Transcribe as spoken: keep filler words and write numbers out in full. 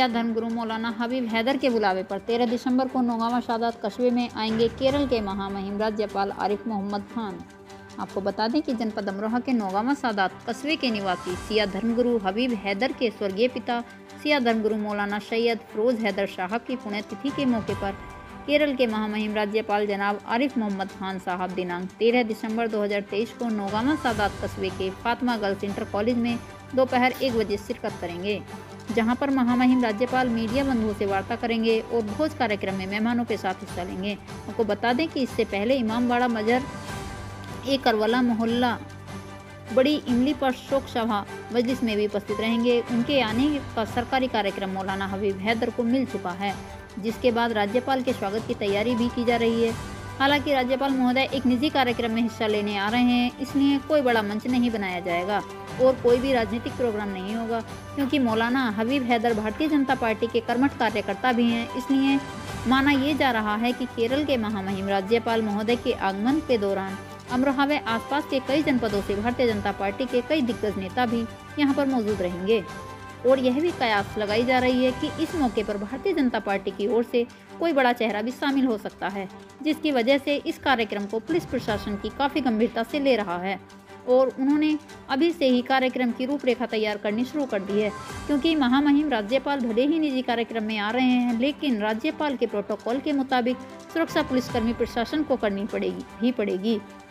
सिया धर्मगुरु मौलाना हबीब हैदर के बुलावे पर तेरह दिसंबर को नौगावा सादात कस्बे में आएंगे केरल के महामहिम राज्यपाल आरिफ मोहम्मद खान। आपको बता दें कि जनपद अमरोहा के नौगावा सादात कस्बे के निवासी सिया धर्मगुरु हबीब हैदर के स्वर्गीय पिता सिया धर्मगुरु मौलाना सैयद फिरोज हैदर साहब की पुण्यतिथि के मौके पर केरल के महामहिम राज्यपाल जनाब आरिफ मोहम्मद खान साहब दिनांक तेरह दिसंबर दो हज़ार तेईस को नौगावा सादात कस्बे के फातिमा गर्ल्स इंटर कॉलेज में दोपहर एक बजे शिरकत करेंगे, जहां पर महामहिम राज्यपाल मीडिया बंधुओं से वार्ता करेंगे और भोज कार्यक्रम में मेहमानों के साथ हिस्सा लेंगे। आपको बता दें कि इससे पहले इमामबाड़ा मजर ए करवला मोहल्ला बड़ी इमली पर शोक सभा मजलिस में भी उपस्थित रहेंगे। उनके आने का सरकारी कार्यक्रम मौलाना हबीब हैदर को मिल चुका है, जिसके बाद राज्यपाल के स्वागत की तैयारी भी की जा रही है। हालांकि राज्यपाल महोदय एक निजी कार्यक्रम में हिस्सा लेने आ रहे हैं, इसलिए कोई बड़ा मंच नहीं बनाया जाएगा और कोई भी राजनीतिक प्रोग्राम नहीं होगा, क्योंकि मौलाना हबीब हैदर भारतीय जनता पार्टी के कर्मठ कार्यकर्ता भी हैं। इसलिए माना ये जा रहा है कि केरल के महामहिम राज्यपाल महोदय के आगमन के दौरान अमरोहा व आसपास के कई जनपदों से भारतीय जनता पार्टी के कई दिग्गज नेता भी यहां पर मौजूद रहेंगे और यह भी कयास लगाई जा रही है कि इस मौके पर भारतीय जनता पार्टी की ओर से कोई बड़ा चेहरा भी शामिल हो सकता है, जिसकी वजह से इस कार्यक्रम को पुलिस प्रशासन की काफ़ी गंभीरता से ले रहा है और उन्होंने अभी से ही कार्यक्रम की रूपरेखा तैयार करनी शुरू कर दी है। क्योंकि महामहिम राज्यपाल भले ही निजी कार्यक्रम में आ रहे हैं, लेकिन राज्यपाल के प्रोटोकॉल के मुताबिक सुरक्षा पुलिसकर्मी प्रशासन को करनी पड़ेगी ही पड़ेगी।